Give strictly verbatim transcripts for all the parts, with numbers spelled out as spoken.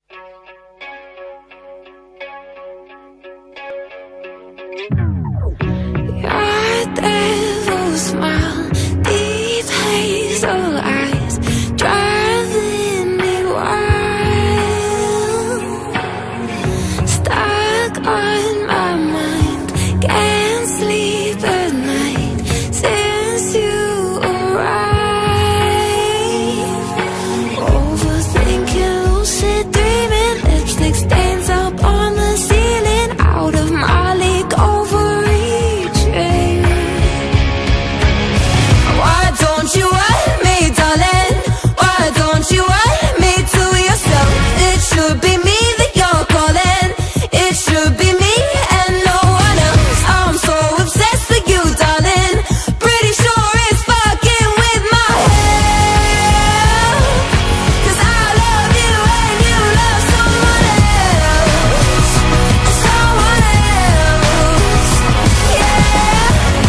Your devil smile, deep hazel eyes, driving me wild. Stuck on my mind, can't sleep at night since you arrived. Overthinking, lucid dreaming, lipstick stains up on the ceiling, out of my league, overreaching. Why don't you want me, darling? Why don't you want me to yourself? It should be me that you're calling. It should be me and no one else. I'm so obsessed with you, darling. Pretty sure it's fucking with my head. 'Cause I love you and you love someone else. Someone else, yeah.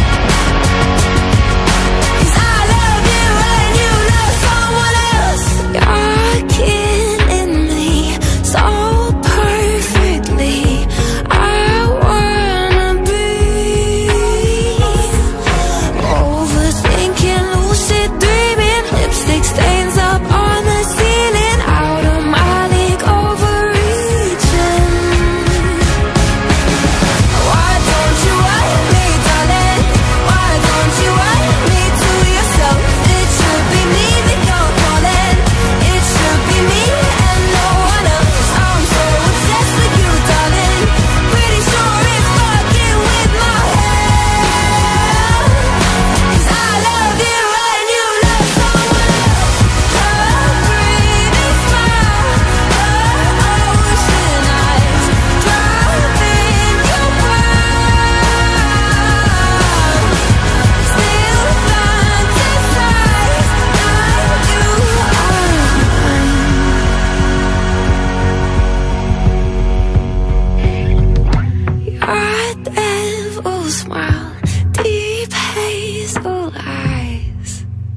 'Cause I love you and you love someone else. You're killing me so perfectly. I wanna breathe. Overthinking, lucid dreaming, lipstick stains up on the ceiling, out of my league, overreaching. Why don't you want me, darling? Why don't you want me to yourself? It should be me that you're calling. It should be me and no one else. I'm so obsessed with you, darling. Pretty sure it's fucking with my head. 'Cause I love you and you love someone else. Her pretty smile, her ocean eyes, driving you wild. Still fantasize that you are mine. Your devil smile, deep hazel eyes.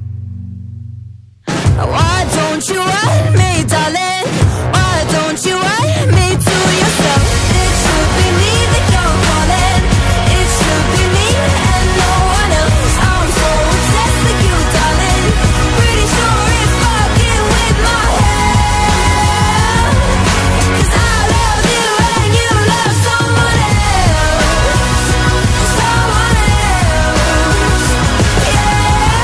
Why don't you want me, darling? Why don't you want me to yourself? It should be me that you're calling. It should be me and no one else. I'm so obsessed with you, darling. Pretty sure it's fucking with my head. 'Cause I love you and you love someone else. Someone else, yeah.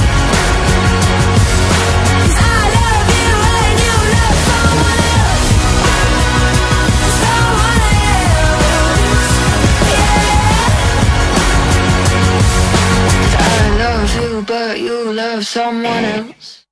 'Cause I love you and you love someone else. Someone else, yeah. I love you, but you love someone else.